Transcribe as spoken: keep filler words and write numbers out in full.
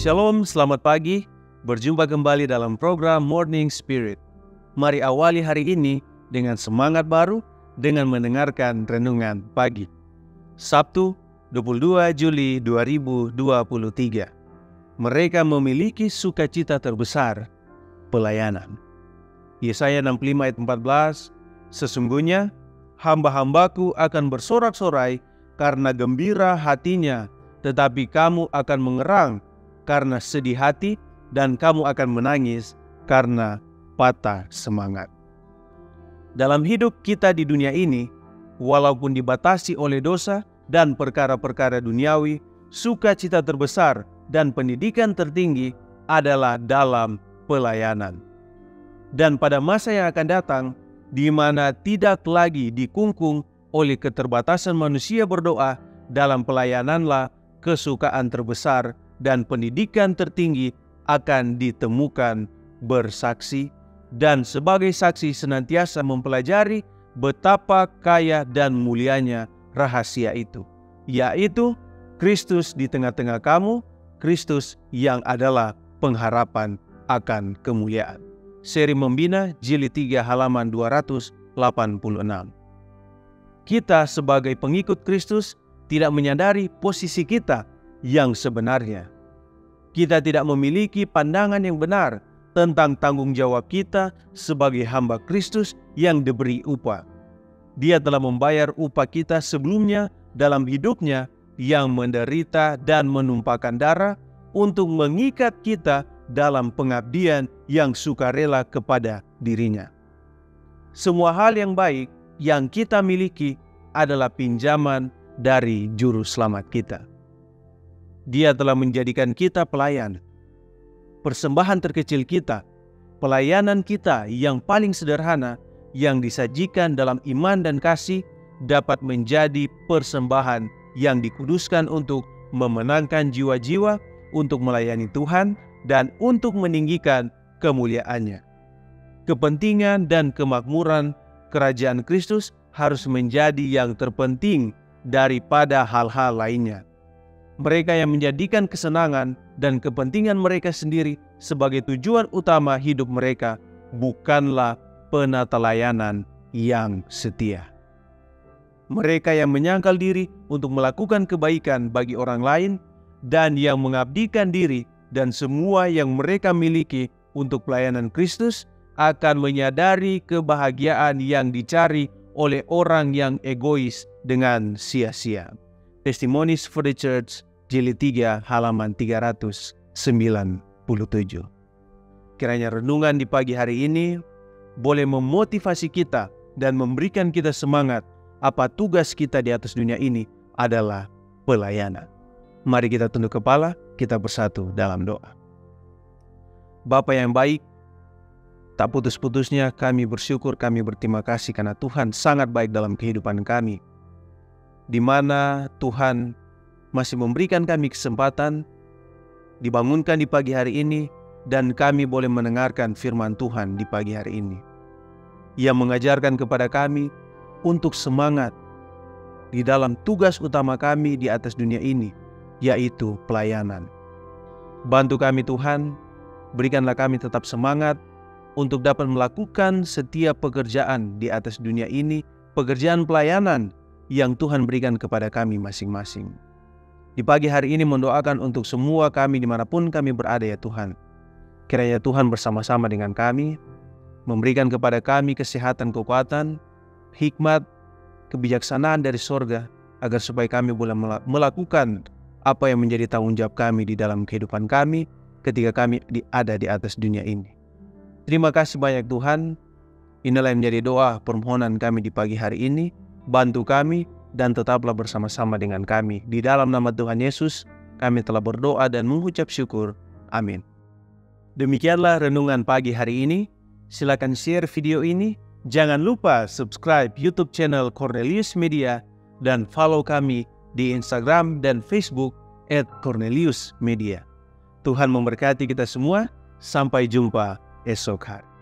Shalom, selamat pagi. Berjumpa kembali dalam program Morning Spirit. Mari awali hari ini dengan semangat baru dengan mendengarkan renungan pagi. Sabtu, dua puluh dua Juli dua ribu dua puluh tiga. Mereka memiliki sukacita terbesar, pelayanan. Yesaya enam puluh lima ayat empat belas, sesungguhnya hamba-hambaku akan bersorak-sorai karena gembira hatinya, tetapi kamu akan mengerang karena sedih hati, dan kamu akan menangis karena patah semangat. Dalam hidup kita di dunia ini, walaupun dibatasi oleh dosa dan perkara-perkara duniawi, sukacita terbesar dan pendidikan tertinggi adalah dalam pelayanan. Dan pada masa yang akan datang, di mana tidak lagi dikungkung oleh keterbatasan manusia berdoa, dalam pelayananlah kesukaan terbesar dan pendidikan tertinggi akan ditemukan bersaksi, dan sebagai saksi senantiasa mempelajari betapa kaya dan mulianya rahasia itu, yaitu Kristus di tengah-tengah kamu, Kristus yang adalah pengharapan akan kemuliaan. Seri Membina Jilid tiga halaman dua ratus delapan puluh enam. Kita sebagai pengikut Kristus tidak menyadari posisi kita yang sebenarnya. Kita tidak memiliki pandangan yang benar tentang tanggung jawab kita sebagai hamba Kristus yang diberi upah. Dia telah membayar upah kita sebelumnya dalam hidupnya yang menderita dan menumpahkan darah untuk mengikat kita dalam pengabdian yang sukarela kepada dirinya. Semua hal yang baik yang kita miliki adalah pinjaman dari Juru Selamat kita. Dia telah menjadikan kita pelayan. Persembahan terkecil kita, pelayanan kita yang paling sederhana yang disajikan dalam iman dan kasih dapat menjadi persembahan yang dikuduskan untuk memenangkan jiwa-jiwa, untuk melayani Tuhan, dan untuk meninggikan kemuliaannya. Kepentingan dan kemakmuran kerajaan Kristus harus menjadi yang terpenting daripada hal-hal lainnya. Mereka yang menjadikan kesenangan dan kepentingan mereka sendiri sebagai tujuan utama hidup mereka bukanlah penata layanan yang setia. Mereka yang menyangkal diri untuk melakukan kebaikan bagi orang lain dan yang mengabdikan diri dan semua yang mereka miliki untuk pelayanan Kristus akan menyadari kebahagiaan yang dicari oleh orang yang egois dengan sia-sia. Testimonies for the Church, Jilid tiga, halaman tiga ratus sembilan puluh tujuh. Kiranya renungan di pagi hari ini boleh memotivasi kita dan memberikan kita semangat apa tugas kita di atas dunia ini adalah pelayanan. Mari kita tunduk kepala, kita bersatu dalam doa. Bapa yang baik, tak putus-putusnya kami bersyukur, kami berterima kasih karena Tuhan sangat baik dalam kehidupan kami, di mana Tuhan masih memberikan kami kesempatan dibangunkan di pagi hari ini, dan kami boleh mendengarkan firman Tuhan di pagi hari ini yang mengajarkan kepada kami untuk semangat di dalam tugas utama kami di atas dunia ini, yaitu pelayanan. Bantu kami Tuhan, berikanlah kami tetap semangat untuk dapat melakukan setiap pekerjaan di atas dunia ini, pekerjaan pelayanan yang Tuhan berikan kepada kami masing-masing. Di pagi hari ini mendoakan untuk semua kami dimanapun kami berada ya Tuhan. Kiranya Tuhan bersama-sama dengan kami, memberikan kepada kami kesehatan, kekuatan, hikmat, kebijaksanaan dari sorga, agar supaya kami boleh melakukan apa yang menjadi tanggung jawab kami di dalam kehidupan kami ketika kami ada di atas dunia ini. Terima kasih banyak Tuhan. Inilah yang menjadi doa permohonan kami di pagi hari ini. Bantu kami dan tetaplah bersama-sama dengan kami. Di dalam nama Tuhan Yesus, kami telah berdoa dan mengucap syukur. Amin. Demikianlah renungan pagi hari ini. Silakan share video ini. Jangan lupa subscribe YouTube channel Cornelius Media dan follow kami di Instagram dan Facebook at Cornelius Media. Tuhan memberkati kita semua. Sampai jumpa esok hari.